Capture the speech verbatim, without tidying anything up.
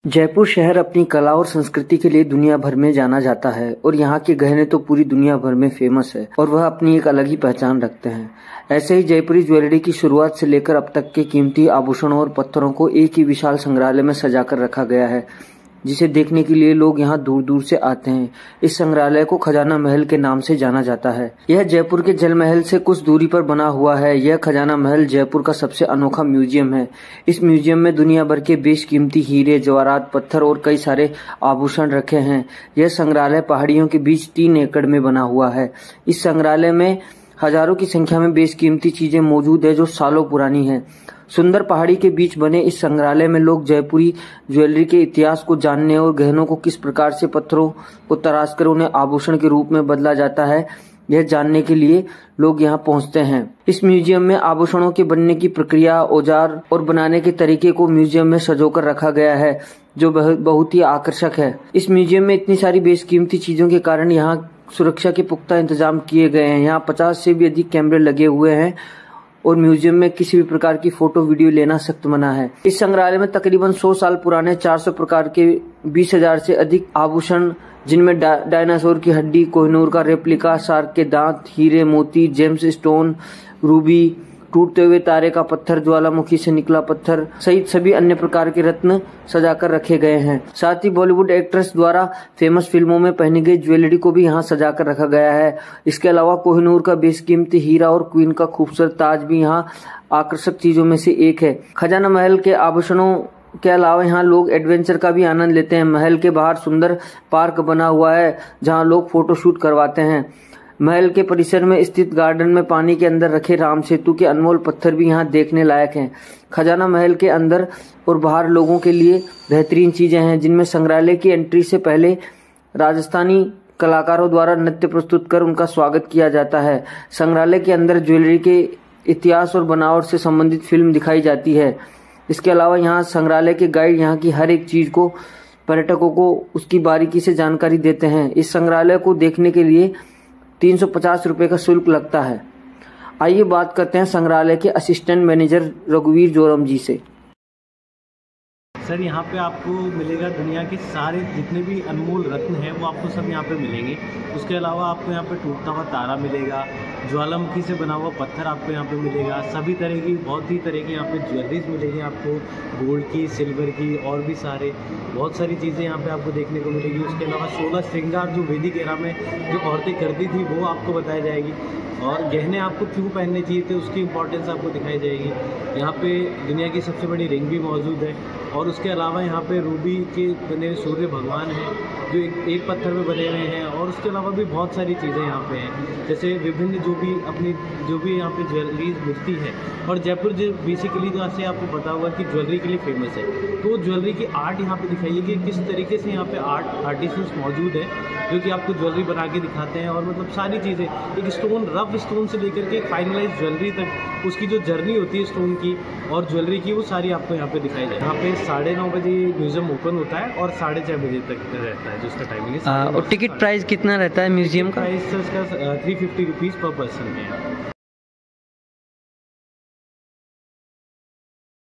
जयपुर शहर अपनी कला और संस्कृति के लिए दुनिया भर में जाना जाता है और यहाँ के गहने तो पूरी दुनिया भर में फेमस है और वह अपनी एक अलग ही पहचान रखते हैं। ऐसे ही जयपुरी ज्वेलरी की शुरुआत से लेकर अब तक के कीमती आभूषणों और पत्थरों को एक ही विशाल संग्रहालय में सजाकर रखा गया है, जिसे देखने के लिए लोग यहाँ दूर दूर से आते हैं। इस संग्रहालय को खजाना महल के नाम से जाना जाता है। यह जयपुर के जल महल से कुछ दूरी पर बना हुआ है। यह खजाना महल जयपुर का सबसे अनोखा म्यूजियम है। इस म्यूजियम में दुनिया भर के बेशकीमती हीरे, जवाहरात, पत्थर और कई सारे आभूषण रखे हैं। यह संग्रहालय पहाड़ियों के बीच तीन एकड़ में बना हुआ है। इस संग्रहालय में हजारों की संख्या में बेशकीमती चीजें मौजूद है जो सालों पुरानी है। सुंदर पहाड़ी के बीच बने इस संग्रहालय में लोग जयपुरी ज्वेलरी के इतिहास को जानने और गहनों को किस प्रकार से पत्थरों को तराशकर उन्हें आभूषण के रूप में बदला जाता है, यह जानने के लिए लोग यहाँ पहुँचते हैं। इस म्यूजियम में आभूषणों के बनने की प्रक्रिया, औजार और बनाने के तरीके को म्यूजियम में सजोकर रखा गया है, जो बहुत ही आकर्षक है। इस म्यूजियम में इतनी सारी बेशकीमती चीजों के कारण यहाँ सुरक्षा के पुख्ता इंतजाम किए गए हैं। यहाँ पचास से भी अधिक कैमरे लगे हुए हैं और म्यूजियम में किसी भी प्रकार की फोटो वीडियो लेना सख्त मना है। इस संग्रहालय में तकरीबन सौ साल पुराने चार सौ प्रकार के बीस हजार से अधिक आभूषण, जिनमें डा, डायनासोर की हड्डी, कोहिनूर का रेप्लिका, शार्क के दांत, हीरे, मोती, जेम्स स्टोन, रूबी, टूटते हुए तारे का पत्थर, ज्वालामुखी से निकला पत्थर सहित सभी अन्य प्रकार के रत्न सजाकर रखे गए हैं। साथ ही बॉलीवुड एक्ट्रेस द्वारा फेमस फिल्मों में पहनी गई ज्वेलरी को भी यहाँ सजाकर रखा गया है। इसके अलावा कोहिनूर का बेशकीमती हीरा और क्वीन का खूबसूरत ताज भी यहाँ आकर्षक चीजों में से एक है। खजाना महल के आभूषणों के अलावा यहाँ लोग एडवेंचर का भी आनंद लेते हैं। महल के बाहर सुंदर पार्क बना हुआ है जहाँ लोग फोटोशूट करवाते हैं। महल के परिसर में स्थित गार्डन में पानी के अंदर रखे राम सेतु के अनमोल पत्थर भी यहाँ देखने लायक हैं। खजाना महल के अंदर और बाहर लोगों के लिए बेहतरीन चीजें हैं, जिनमें संग्रहालय की एंट्री से पहले राजस्थानी कलाकारों द्वारा नृत्य प्रस्तुत कर उनका स्वागत किया जाता है। संग्रहालय के अंदर ज्वेलरी के इतिहास और बनावट से संबंधित फिल्म दिखाई जाती है। इसके अलावा यहाँ संग्रहालय के गाइड यहाँ की हर एक चीज को पर्यटकों को उसकी बारीकी से जानकारी देते हैं। इस संग्रहालय को देखने के लिए तीन सौ पचास रुपए का शुल्क लगता है। आइए बात करते हैं संग्रहालय के असिस्टेंट मैनेजर रघुवीर जोरम जी से। सर, यहाँ पे आपको मिलेगा दुनिया के सारे जितने भी अनमोल रत्न हैं वो आपको सब यहाँ पे मिलेंगे। उसके अलावा आपको यहाँ पे टूटता हुआ तारा मिलेगा, ज्वालामुखी से बना हुआ पत्थर आपको यहाँ पे मिलेगा, सभी तरह की बहुत ही तरह की यहाँ पे ज्वेलरीज मिलेगी आपको, गोल्ड की, सिल्वर की और भी सारे बहुत सारी चीज़ें यहाँ पे आपको देखने को मिलेगी। उसके अलावा सोलह श्रृंगार जो वैदिक एरा में जो औरतें करती थी वो आपको बताई जाएगी और गहने आपको क्यों पहनने चाहिए थे उसकी इंपॉर्टेंस आपको दिखाई जाएगी। यहाँ पे दुनिया की सबसे बड़ी रिंग भी मौजूद है और उसके अलावा यहाँ पे रूबी के बने सूर्य भगवान हैं जो एक, एक पत्थर में बने हुए हैं और उसके अलावा भी बहुत सारी चीज़ें यहाँ पे हैं, जैसे विभिन्न जो भी अपनी जो भी यहाँ पे ज्वेलरीज मिलती है। और जयपुर जो बेसिकली जैसे आपको पता होगा कि ज्वेलरी के लिए फेमस है, तो ज्वेलरी की आर्ट यहाँ पे दिखाइए कि किस तरीके से यहाँ पे आर्ट आर्टिस्ट मौजूद है जो कि आपको ज्वेलरी बना के दिखाते हैं। और मतलब सारी चीज़ें एक स्टोन, रफ स्टोन से लेकर के फाइनलाइज ज्वेलरी तक उसकी जो जर्नी होती है स्टोन की और ज्वेलरी की, वो सारी आपको यहाँ पे दिखाई जाए। यहाँ पे साढ़े नौ बजे म्यूजियम ओपन होता है और साढ़े छः बजे तक रहता है जो उसका टाइमिंग है। और टिकट प्राइस कितना रहता है म्यूजियम का? प्राइस इसका three fifty rupees per person है।